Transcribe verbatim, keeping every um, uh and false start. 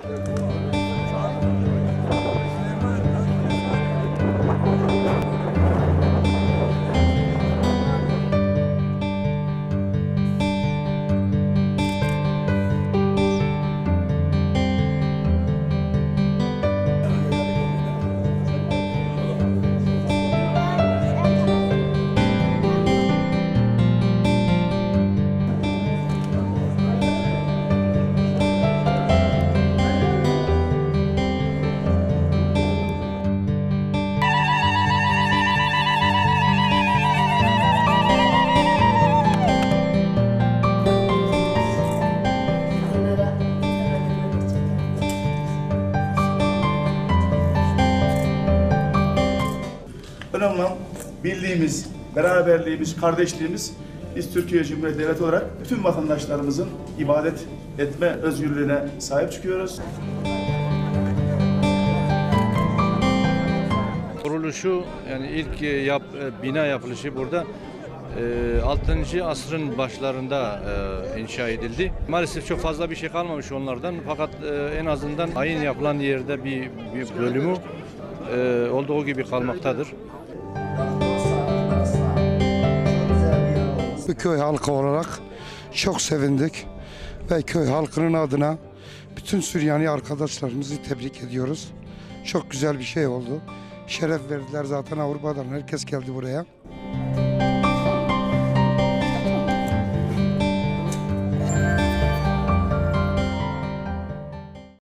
Önemli olan birliğimiz, beraberliğimiz, kardeşliğimiz. Biz Türkiye Cumhuriyeti Devleti olarak tüm vatandaşlarımızın ibadet etme özgürlüğüne sahip çıkıyoruz. Kuruluşu, yani ilk yap, bina yapılışı burada e, altıncı asrın başlarında e, inşa edildi. Maalesef çok fazla bir şey kalmamış onlardan, fakat e, en azından ayin yapılan yerde bir, bir bölümü e, olduğu gibi kalmaktadır. Bir köy halkı olarak çok sevindik ve köy halkının adına bütün Süryani arkadaşlarımızı tebrik ediyoruz. Çok güzel bir şey oldu. Şeref verdiler, zaten Avrupa'dan herkes geldi buraya.